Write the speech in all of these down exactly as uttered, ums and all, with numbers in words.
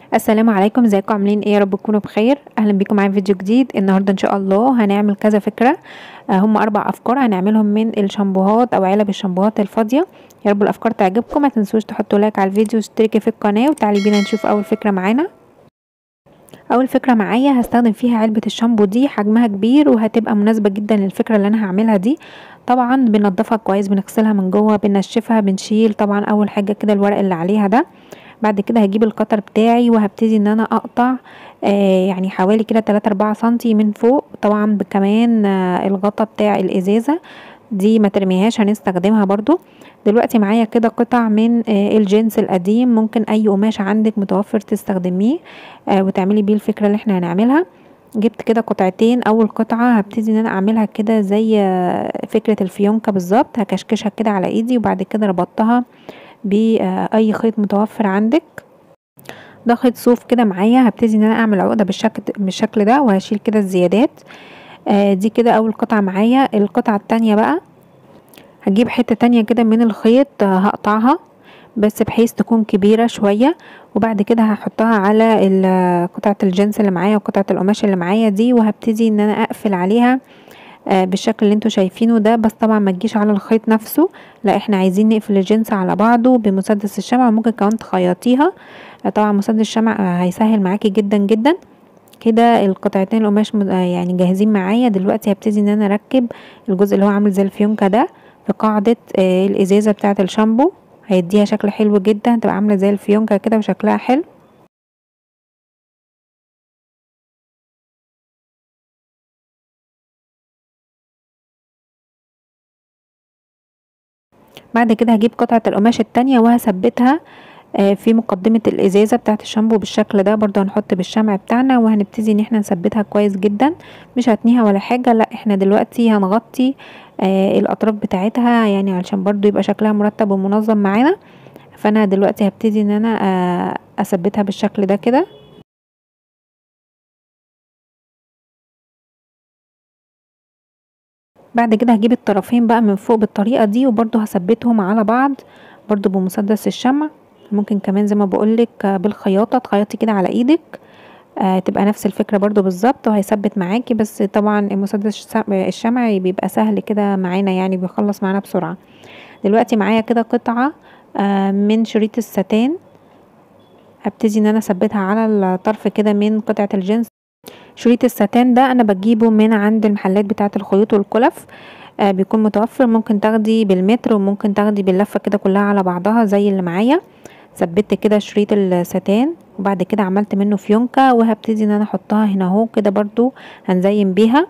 السلام عليكم، ازيكم عاملين ايه؟ يا رب تكونوا بخير. اهلا بيكم معايا في فيديو جديد. النهارده ان شاء الله هنعمل كذا فكره. آه هم اربع افكار هنعملهم من الشامبوهات او علب الشامبوهات الفاضيه. يا رب الافكار تعجبكم. ما تنسوش تحطوا لايك على الفيديو واشتركي في القناه وتعالي بينا نشوف اول فكره معانا. اول فكره معايا هستخدم فيها علبه الشامبو دي، حجمها كبير وهتبقى مناسبه جدا للفكره اللي انا هعملها دي. طبعا بننضفها كويس، بنغسلها من جوه، بنشفها، بنشيل طبعا اول حاجه كده الورق اللي عليها ده. بعد كده هجيب القطر بتاعي وهبتدي ان انا اقطع آه يعني حوالي كده تلاتة اربعة سنتي من فوق. طبعا كمان آه الغطا بتاع الازازة دي ما ترميهاش، هنستخدمها برضو. دلوقتي معايا كده قطع من آه الجنس القديم، ممكن اي قماش عندك متوفر تستخدميه آه وتعملي بيه الفكرة اللي احنا هنعملها. جبت كده قطعتين. اول قطعة هبتدي ان انا اعملها كده زي آه فكرة الفيونكة بالظبط، هكشكشها كده على ايدي وبعد كده ربطتها باي خيط متوفر عندك. ده خيط صوف كده معايا. هبتدي ان انا اعمل عقده بالشكل بالشكل ده وهشيل كده الزيادات. آه دي كده اول قطعه معايا. القطعه التانية بقى هجيب حته تانية كده من الخيط، آه هقطعها بس بحيث تكون كبيره شويه، وبعد كده هحطها على قطعه الجنس اللي معايا وقطعه القماش اللي معايا دي، وهبتدي ان انا اقفل عليها آه بالشكل اللي انتوا شايفينه ده. بس طبعا ما تجيش على الخيط نفسه، لا احنا عايزين نقفل الجنس على بعضه بمسدس الشمع. ممكن كمان تخيطيها، آه طبعا مسدس الشمع آه هيسهل معاكي جدا جدا. كده القطعتين القماش آه يعني جاهزين معايا. دلوقتي هبتدي ان انا اركب الجزء اللي هو عامل زي الفيونكه ده في قاعده آه الازازه بتاعه الشامبو. هيديها شكل حلو جدا، هتبقى عامله زي الفيونكه كده وشكلها حلو. بعد كده هجيب قطعة القماش التانية وهثبتها في مقدمة الازازة بتاعة الشامبو بالشكل ده. برضو هنحط بالشمع بتاعنا وهنبتدي ان احنا نثبتها كويس جدا، مش هتنيها ولا حاجة. لا احنا دلوقتي هنغطي الاطراف بتاعتها يعني علشان برضو يبقى شكلها مرتب ومنظم معانا. فانا دلوقتي هبتدي ان انا اثبتها بالشكل ده كده. بعد كده هجيب الطرفين بقى من فوق بالطريقة دي وبرضو هثبتهم على بعض برضو بمسدس الشمع. ممكن كمان زي ما بقولك بالخياطة تخيطي كده على ايدك، آه تبقى نفس الفكرة برضو بالظبط وهيثبت معاكي. بس طبعا المسدس الشمع بيبقى سهل كده معانا، يعني بيخلص معانا بسرعة. دلوقتي معايا كده قطعة آه من شريط الستان، هبتدي ان انا اثبتها على الطرف كده من قطعة الجنس. شريط الستان ده انا بجيبه من عند المحلات بتاعة الخيوط والكلف، آه بيكون متوفر. ممكن تاخدي بالمتر وممكن تاخدي باللفة كده كلها على بعضها زي اللي معايا. ثبت كده شريط الستان وبعد كده عملت منه فيونكة وهبتدي ان انا احطها هنا اهو كده برضو هنزين بيها.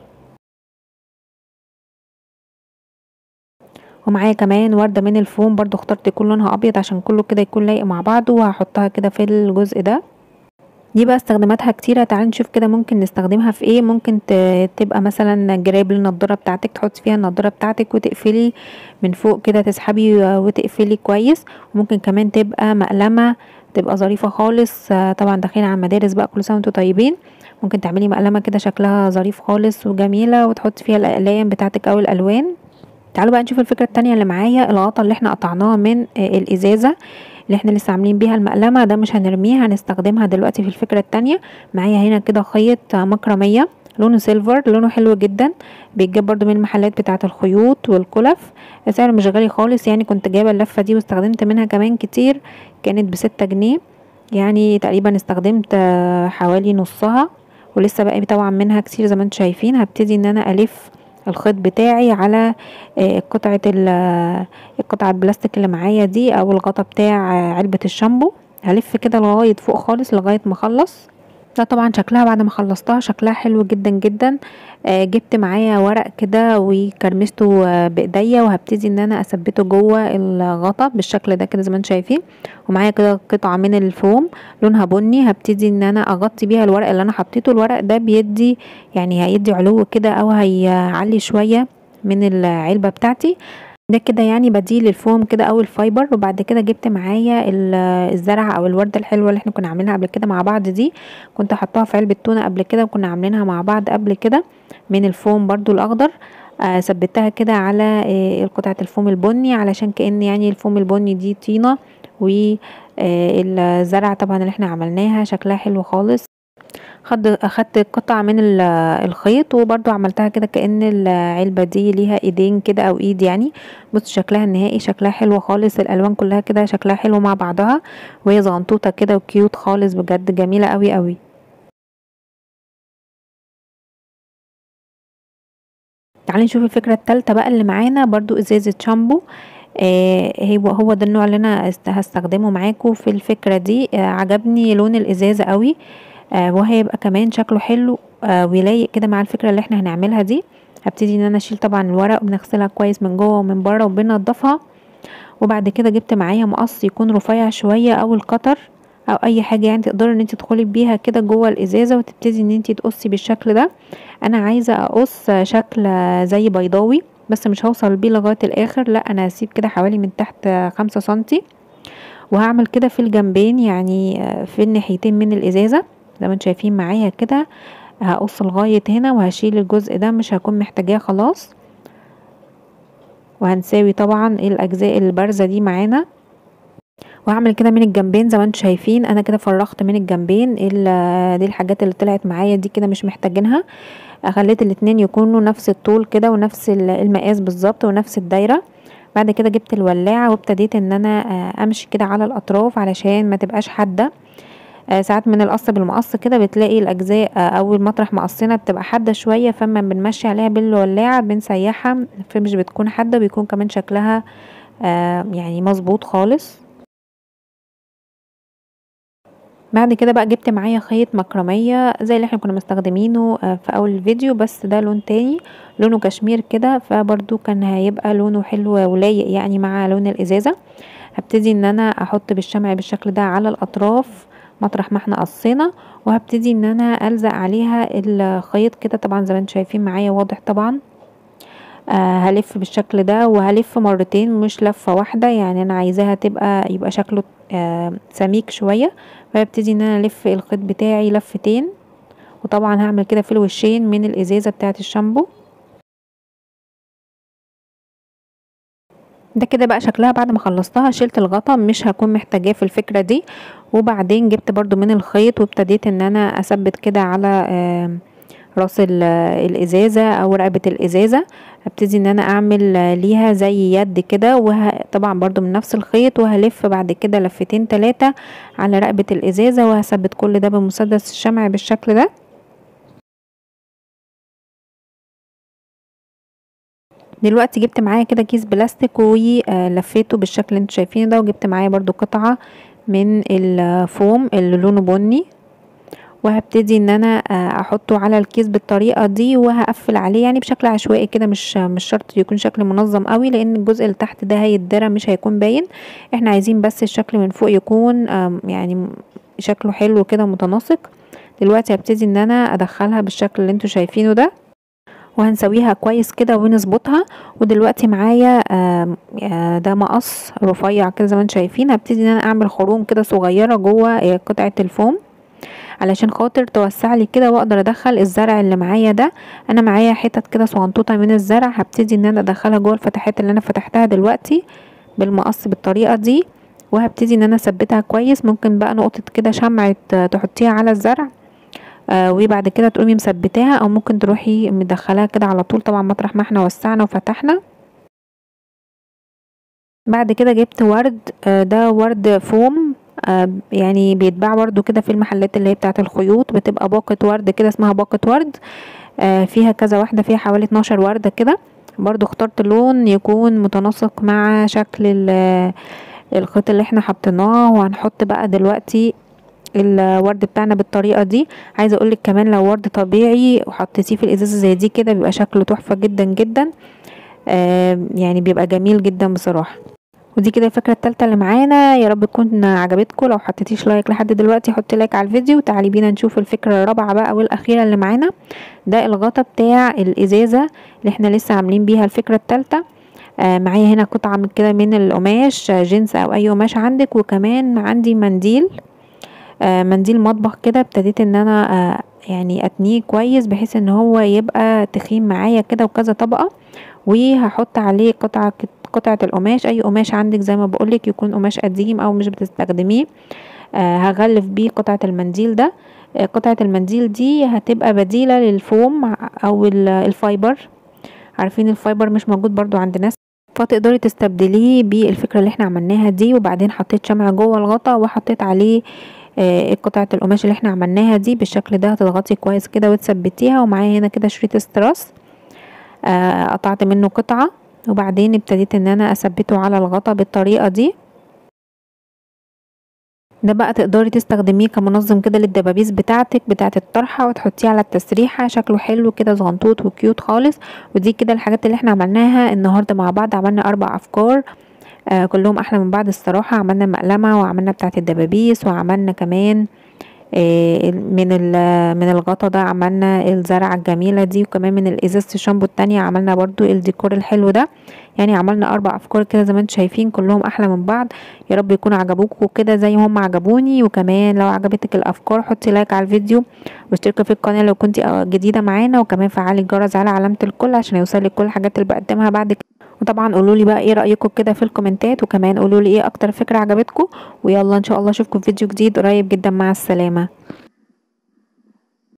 ومعايا كمان وردة من الفوم برضو اخترت يكون لونها ابيض عشان كله كده يكون لايق مع بعضه، وهحطها كده في الجزء ده. دي بقى استخداماتها كتيرة. تعالي نشوف كده ممكن نستخدمها في ايه. ممكن تبقى مثلا جراب للنضارة بتاعتك، تحطي فيها النضارة بتاعتك وتقفلي من فوق كده، تسحبي وتقفلي كويس. وممكن كمان تبقى مقلمة، تبقى ظريفة خالص. طبعا داخلين على المدارس بقى، كل سنة وانتم طيبين. ممكن تعملي مقلمة كده شكلها ظريف خالص وجميلة وتحطي فيها الاقلام بتاعتك او الالوان. تعالوا بقى نشوف الفكرة التانية اللي معايا. الغطا اللي احنا قطعناه من الازازة اللي احنا لسه عاملين بيها المقلمة ده مش هنرميها، هنستخدمها دلوقتي في الفكرة التانية. معايا هنا كده خيط مكرمية لونه سيلفر، لونه حلو جدا، بيتجاب برضو من المحلات بتاعة الخيوط والكلف. سعره مش غالي خالص، يعني كنت جايبة اللفة دي واستخدمت منها كمان كتير، كانت بستة جنيه. يعني تقريبا استخدمت حوالي نصها ولسه باقي طبعا منها كتير زي ما انتم شايفين. هبتدي ان انا الف الخيط بتاعي على قطعة القطعة البلاستيك اللي معايا دي او الغطا بتاع علبة الشامبو. هلف كده لغاية فوق خالص لغاية ما اخلص. ده طبعا شكلها بعد ما خلصتها شكلها حلو جدا جدا. آه جبت معايا ورق كده وكرمسته آه بايديا وهبتدي ان انا اثبته جوه الغطا بالشكل ده كده زي ما انتم شايفين. ومعايا كده قطعه من الفوم لونها بني، هبتدي ان انا اغطي بيها الورق اللي انا حطيته. الورق ده بيدي يعني هيدي علو كده او هيعلي شويه من العلبه بتاعتي. ده كده يعني بديل للفوم كده او الفايبر. وبعد كده جبت معايا الزرع او الورده الحلوه اللي احنا كنا عاملينها قبل كده مع بعض دي، كنت حطاها في علبه تونه قبل كده وكنا عاملينها مع بعض قبل كده من الفوم برضو الاخضر. آه ثبتها كده على آه قطعه الفوم البني علشان كأن يعني الفوم البني دي طينه و آه الزرع طبعا اللي احنا عملناها شكلها حلو خالص. خد اخدت قطع من الخيط وبرضو عملتها كده كأن العلبة دي ليها ايدين كده او ايد يعني. بص شكلها النهائي شكلها حلو خالص، الالوان كلها كده شكلها حلو مع بعضها، وهي زغنطوطة كده وكيوت خالص بجد، جميلة قوي قوي. تعالي نشوف الفكرة التالتة بقى اللي معانا، برضو ازازة شامبو. آه هو هو ده النوع اللي انا هستخدمه معاكم في الفكرة دي. آه عجبني لون الازازة قوي، آه وهيبقى كمان شكله حلو آه ويلايق كده مع الفكرة اللي احنا هنعملها دي. هبتدي ان انا اشيل طبعا الورق وبنغسلها كويس من جوه ومن بره وبنضفها. وبعد كده جبت معايا مقص يكون رفيع شوية او القطر او اي حاجة يعني تقدري ان انت تدخلي بيها كده جوه الازازة وتبتدي ان انت تقصي بالشكل ده. انا عايزة اقص شكل زي بيضاوي بس مش هوصل بيه لغاية الاخر، لا انا هسيب كده حوالي من تحت خمسة سنتي، وهعمل كده في الجنبين يعني في الناحيتين من الازازة زي ما انتم شايفين معايا كده. هقص لغاية هنا وهشيل الجزء ده مش هكون محتاجاه خلاص، وهنساوي طبعا الاجزاء البارزة دي معانا. وهعمل كده من الجنبين زي ما انتم شايفين، انا كده فرغت من الجنبين دي الحاجات اللي طلعت معايا دي كده مش محتاجينها. خليت الاتنين يكونوا نفس الطول كده ونفس المقاس بالظبط ونفس الدايرة. بعد كده جبت الولاعة وابتديت ان انا امشي كده على الاطراف علشان ما تبقاش حادة. ساعات من القص بالمقص كده بتلاقي الاجزاء اول مطرح مقصنا بتبقى حادة شوية، فما بنمشي عليها بالولاعة بنسيحها فمش بتكون حادة، بيكون كمان شكلها يعني مظبوط خالص. بعد كده بقى جبت معايا خيط مكرمية زي اللي احنا كنا مستخدمينه في اول الفيديو، بس ده لون تاني لونه كشمير كده، فبرضو كان هيبقى لونه حلو ولايق يعني مع لون الازازة. هبتدي ان انا احط بالشمع بالشكل ده على الاطراف مطرح ما احنا قصينا، وهبتدي ان انا الزق عليها الخيط كده طبعا زي ما انتم شايفين معايا واضح طبعا. آه هلف بالشكل ده وهلف مرتين مش لفة واحدة، يعني انا عايزاها تبقى يبقى شكله آه سميك شوية، فابتدي ان انا الف الخيط بتاعي لفتين. وطبعا هعمل كده في الوشين من الازازة بتاعة الشامبو. ده كده بقى شكلها بعد ما خلصتها. شلت الغطا مش هكون محتاجاه في الفكرة دي، وبعدين جبت برضو من الخيط وابتديت ان انا اثبت كده على آه راس الازازة او رقبة الازازة. هبتدي ان انا اعمل ليها زي يد كده، وطبعا برضو من نفس الخيط، وهلف بعد كده لفتين تلاتة على رقبة الازازة، وهثبت كل ده بمسدس الشمع بالشكل ده. دلوقتي جبت معايا كده كيس بلاستيك ولفيته بالشكل اللي انتوا شايفينه ده، وجبت معايا برضو قطعة من الفوم اللي لونه بني، وهبتدي ان انا احطه على الكيس بالطريقه دي وهقفل عليه يعني بشكل عشوائي كده، مش مش شرط يكون شكل منظم قوي لان الجزء اللي تحت ده هيتدرى مش هيكون باين. احنا عايزين بس الشكل من فوق يكون يعني شكله حلو كده متناسق. دلوقتي هبتدي ان انا ادخلها بالشكل اللي انتوا شايفينه ده، وهنسويها كويس كده ونظبطها. ودلوقتي معايا ده مقص رفيع كده زي ما انتوا شايفين، هبتدي ان انا اعمل خروم كده صغيره جوه قطعه الفوم علشان خاطر توسع لي كده واقدر ادخل الزرع اللي معايا ده. انا معايا حتت كده صغنطوطه من الزرع، هبتدي ان انا ادخلها جوه الفتحات اللي انا فتحتها دلوقتي بالمقص بالطريقه دي، وهبتدي ان انا اثبتها كويس. ممكن بقى نقطه كده شمع تحطيها على الزرع آه وبعد كده تقومي مثبتاها، او ممكن تروحي مدخلاها كده على طول طبعا مطرح ما احنا وسعنا وفتحنا. بعد كده جبت ورد، آه ده ورد فوم آه يعني بيتباع برضو كده في المحلات اللي هي بتاعه الخيوط، بتبقى باقة ورد كده اسمها باقة ورد، آه فيها كذا واحدة، فيها حوالي اتناشر وردة كده. برضو اخترت لون يكون متناسق مع شكل الخيط اللي احنا حطيناه. وهنحط بقى دلوقتي الورد بتاعنا بالطريقه دي. عايزه اقولك كمان لو ورد طبيعي وحطيتيه في الازازه زي دي كده بيبقى شكله تحفه جدا جدا، آه يعني بيبقى جميل جدا بصراحه. ودي كده الفكره الثالثه اللي معانا، يا رب تكون عجبتكم. لو حطيتيش لايك لحد دلوقتي حطي لايك على الفيديو، وتعالي بينا نشوف الفكره الرابعه بقى والاخيره اللي معانا. ده الغطا بتاع الازازه اللي احنا لسه عاملين بيها الفكره الثالثه. آه معايا هنا قطعه من كده من القماش، جينز او اي قماش عندك، وكمان عندي منديل آه منديل مطبخ كده. ابتديت ان انا آه يعني اتنيه كويس بحيث ان هو يبقى تخين معايا كده وكذا طبقة، وهحط عليه قطعة قطعه القماش، اي قماش عندك زي ما بقولك، يكون قماش قديم او مش بتستخدميه. آه هغلف بيه قطعه المنديل ده. آه قطعه المنديل دي هتبقى بديله للفوم او الفايبر. عارفين الفايبر مش موجود برضو عند ناس، فتقدري تستبدليه بالفكره اللي احنا عملناها دي. وبعدين حطيت شمع جوه الغطا وحطيت عليه آه قطعه القماش اللي احنا عملناها دي بالشكل ده. هتضغطي كويس كده وتثبتيها. ومعايا هنا كده شريط استراس، آه قطعت منه قطعه، وبعدين ابتديت ان انا اثبته على الغطا بالطريقه دي. ده بقى تقدري تستخدميه كمنظم كده للدبابيس بتاعتك بتاعه الطرحه، وتحطيه على التسريحه، شكله حلو كده زغنطوط وكيوت خالص. ودي كده الحاجات اللي احنا عملناها النهارده مع بعض. عملنا اربع افكار آه كلهم احلى من بعض الصراحه. عملنا مقلمه، وعملنا بتاعه الدبابيس، وعملنا كمان آه من من الغطا ده عملنا الزرعه الجميله دي، وكمان من الازازه الشامبو التانية عملنا برضو الديكور الحلو ده. يعني عملنا اربع افكار كده زي ما انتم شايفين، كلهم احلى من بعض. يا رب يكونوا عجبوكم كده زي هم عجبوني. وكمان لو عجبتك الافكار حطي لايك على الفيديو، واشتركي في القناه لو كنت جديده معانا، وكمان فعلي الجرس على علامه الكل عشان يوصلك كل الحاجات اللي بقدمها بعد كده. وطبعا قولوا لي بقى ايه رايكم كده في الكومنتات، وكمان قولوا لي ايه اكتر فكره عجبتكم. ويلا ان شاء الله اشوفكم في فيديو جديد قريب جدا. مع السلامه.